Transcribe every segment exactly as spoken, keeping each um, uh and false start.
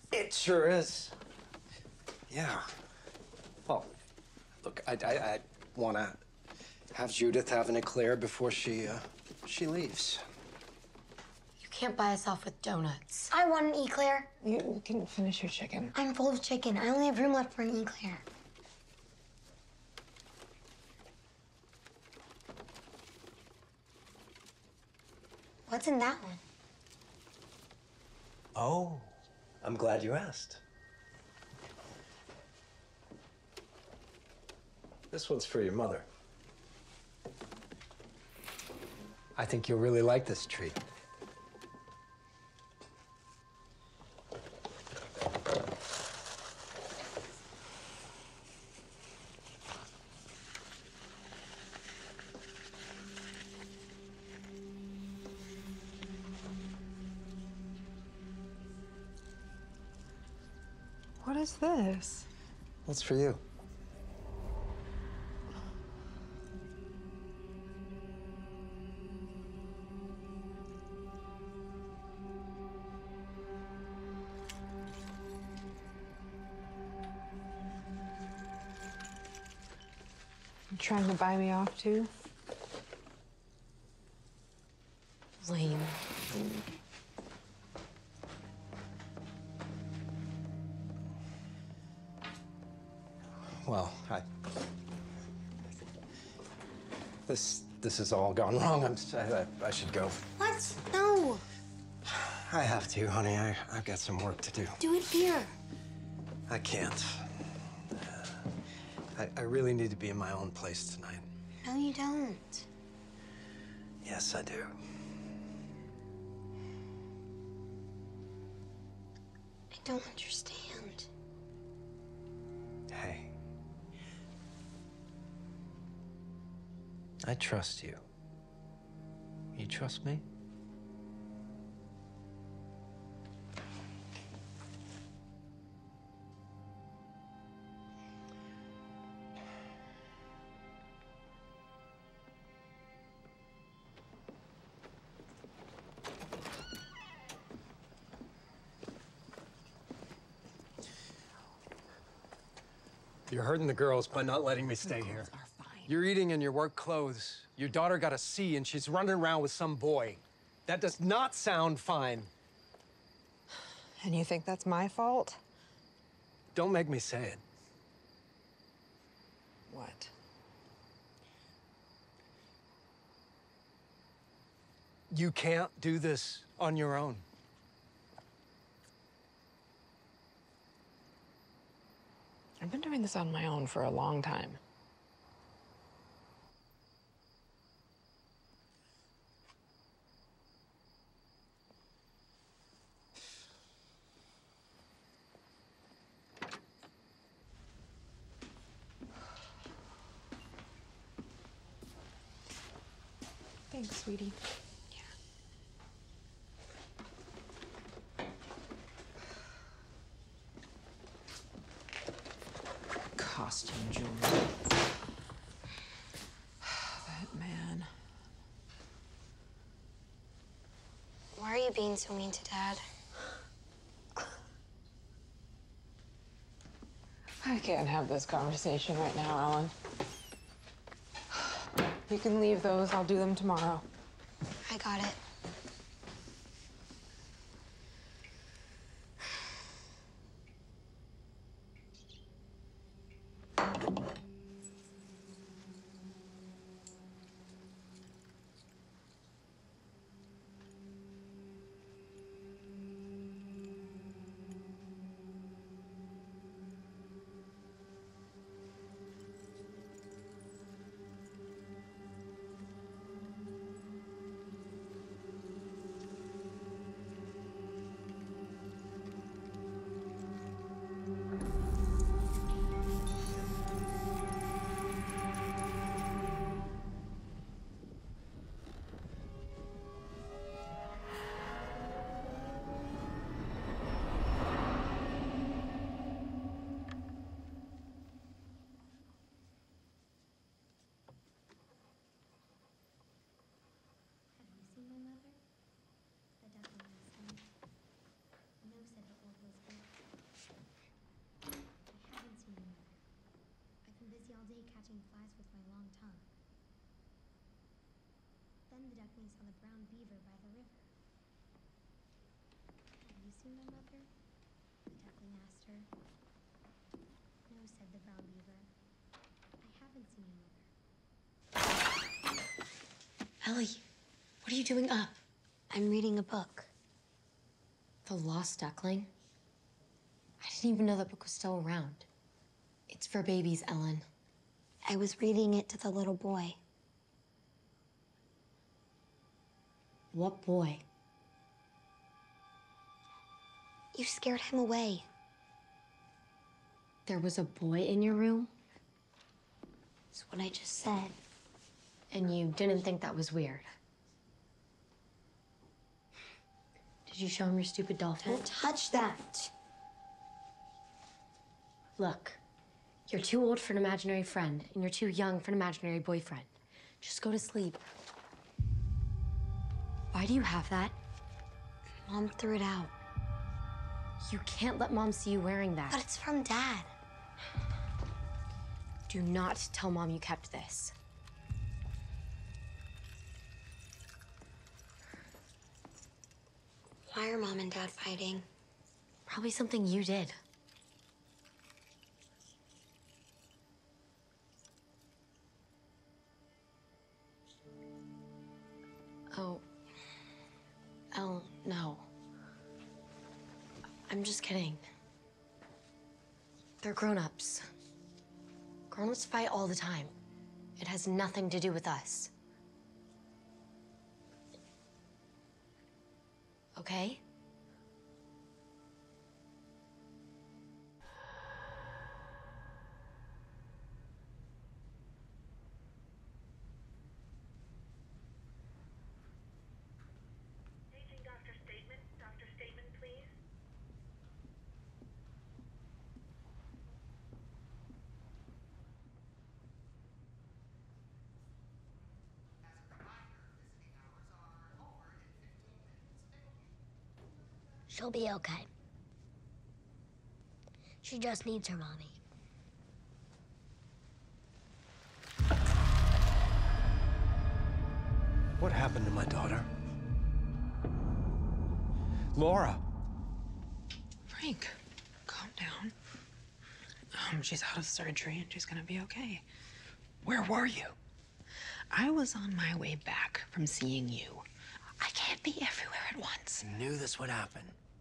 It sure is. Yeah. Well, look, I, I, I want to have Judith have an eclair before she, uh, she leaves. You can't buy us off with donuts. I want an eclair. You can finish your chicken. I'm full of chicken. I only have room left for an eclair. What's in that one? Oh, I'm glad you asked. This one's for your mother. I think you'll really like this treat. What is this? What's for you? You trying to buy me off too? Lame. Well, I... This, this has all gone wrong. I'm, I, I should go. What? No. I have to, honey. I, I've got some work to do. Do it here. I can't. I, I really need to be in my own place tonight. No, you don't. Yes, I do. I don't understand. Hey. I trust you. You trust me? You're hurting the girls by not letting me stay here. You're eating in your work clothes. Your daughter got a C and she's running around with some boy. That does not sound fine. And you think that's my fault? Don't make me say it. What? You can't do this on your own. I've been doing this on my own for a long time. Thanks, sweetie. Yeah. Costume jewelry. That man. Why are you being so mean to Dad? I can't have this conversation right now, Ellen. You can leave those. I'll do them tomorrow. I got it. catching flies with my long tongue. Then the duckling saw the brown beaver by the river. Have you seen my mother? The duckling asked her. No, said the brown beaver. I haven't seen your mother. Ellie, what are you doing up? I'm reading a book. The Lost Duckling? I didn't even know that book was still around. It's for babies, Ellen. I was reading it to the little boy. What boy? You scared him away. There was a boy in your room? That's what I just said. And you didn't think that was weird? Did you show him your stupid dolphin? Don't touch that. Look, you're too old for an imaginary friend, and you're too young for an imaginary boyfriend. Just go to sleep. Why do you have that? Mom threw it out. You can't let Mom see you wearing that. But it's from Dad. Do not tell Mom you kept this. Why are Mom and Dad fighting? Probably something you did. Oh. Oh, no. I'm just kidding. They're grown-ups. Grown-ups fight all the time. It has nothing to do with us. Okay? Paging Doctor Statement. Doctor Statement, please. She'll be okay. She just needs her mommy. What happened to my daughter? Laura! Frank, calm down. Um, she's out of surgery and she's gonna be okay. Where were you? I was on my way back from seeing you. I can't be everywhere at once. I knew this would happen.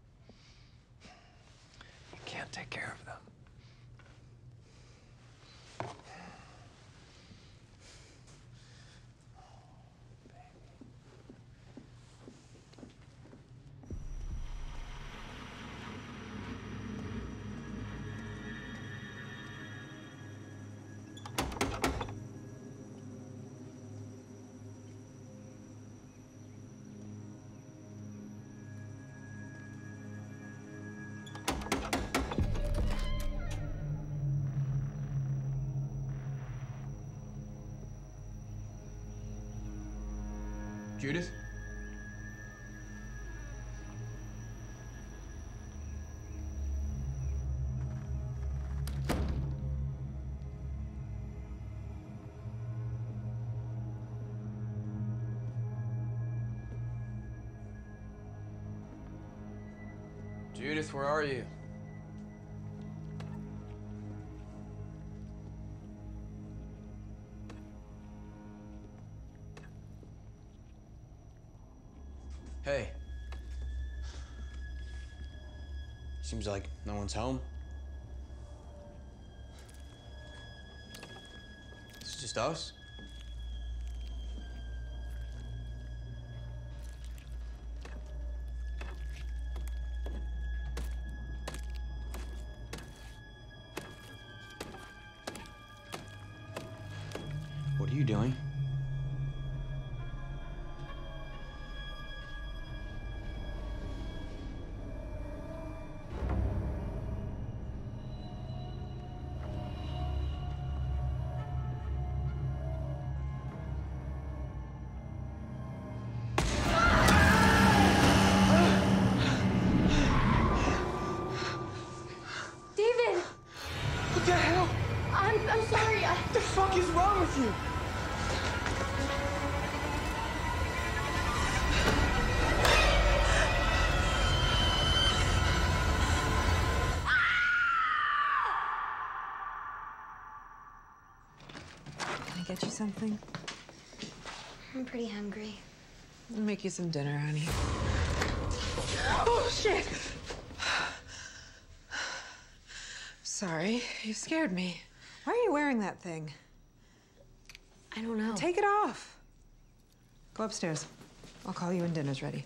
You can't take care of them. Judith? Judith, where are you? Hey. Seems like no one's home. It's just us. What are you doing? David! What the hell? I'm, I'm sorry. I... What the fuck is wrong with you? Can I get you something? I'm pretty hungry. I'll make you some dinner, honey. Oh, shit! Sorry, you scared me. Why are you wearing that thing? I don't know. Take it off. Go upstairs. I'll call you when dinner's ready.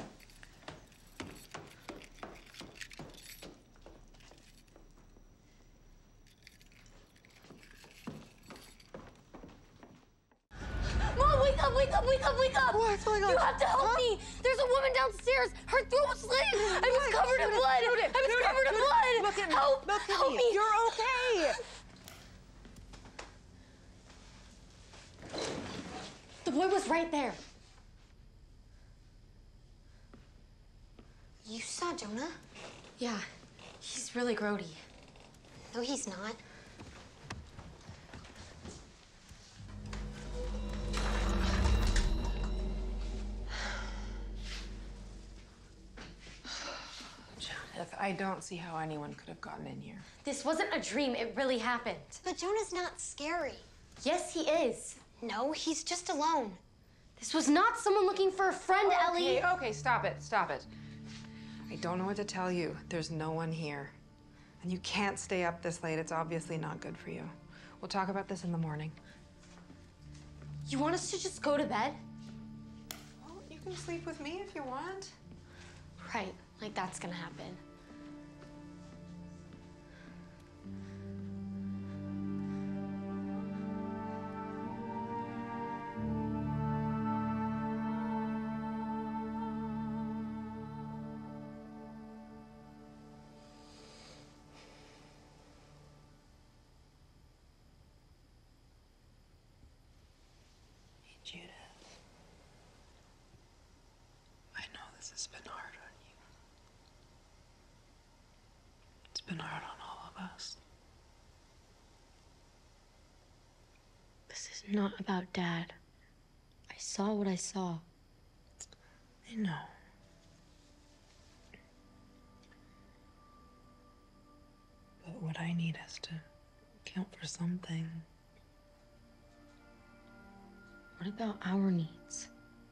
Mom, wake up, wake up, wake up, wake up! What's going on? You have to help Huh? me! There's a woman downstairs! Her throat was slit! I was Judith, covered in Judith, blood! Judith, I was Judith, covered in Judith, blood! Look at me. Help! Look at help me. me! You're okay! The boy was right there. You saw Jonah? Yeah, he's really grody. No, he's not. Judith, I don't see how anyone could have gotten in here. This wasn't a dream, it really happened. But Jonah's not scary. Yes, he is. No, he's just alone. This was not someone looking for a friend, Ellie. Okay, okay, stop it, stop it. I don't know what to tell you. There's no one here. And you can't stay up this late. It's obviously not good for you. We'll talk about this in the morning. You want us to just go to bed? Well, you can sleep with me if you want. Right, like that's gonna happen. Judith, I know this has been hard on you. It's been hard on all of us. This is not about Dad. I saw what I saw. I know. But what I need is to count for something. What about our needs?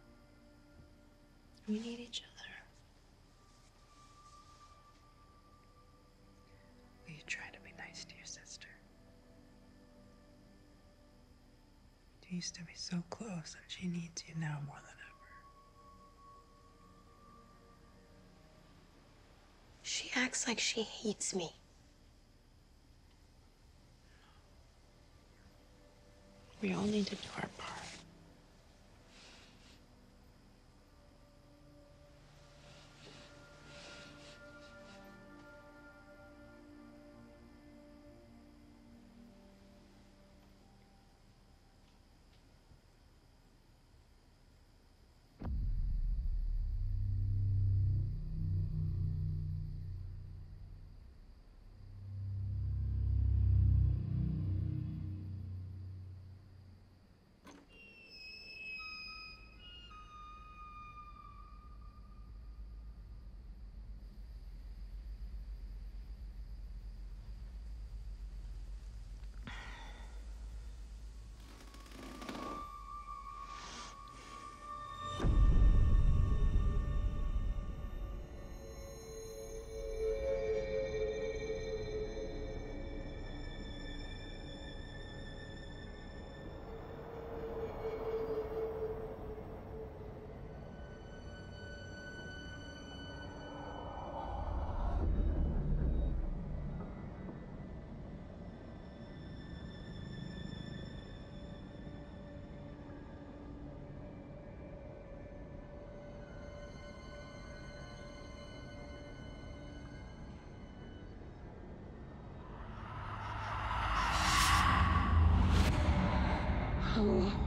We need each other. Will you try to be nice to your sister? You used to be so close, and she needs you now more than ever. She acts like she hates me. We all need to do our part. Oh.